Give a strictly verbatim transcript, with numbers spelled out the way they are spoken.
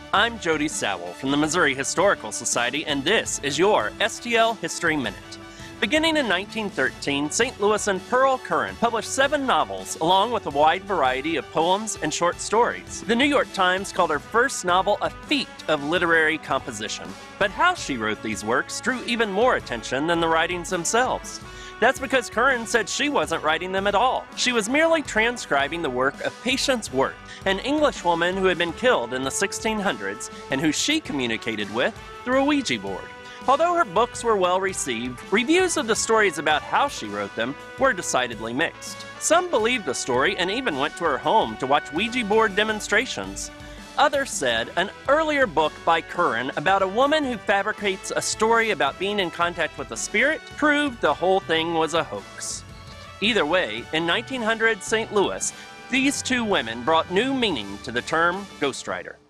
I'm Jody Sowell from the Missouri Historical Society, and this is your S T L History Minute. Beginning in nineteen thirteen, Saint Louis and Pearl Curran published seven novels, along with a wide variety of poems and short stories. The New York Times called her first novel a feat of literary composition. But how she wrote these works drew even more attention than the writings themselves. That's because Curran said she wasn't writing them at all. She was merely transcribing the work of Patience Worth, an Englishwoman who had been killed in the sixteen hundreds and who she communicated with through a Ouija board. Although her books were well received, reviews of the stories about how she wrote them were decidedly mixed. Some believed the story and even went to her home to watch Ouija board demonstrations. Others said an earlier book by Curran about a woman who fabricates a story about being in contact with a spirit proved the whole thing was a hoax. Either way, in nineteen hundred Saint Louis, these two women brought new meaning to the term ghostwriter.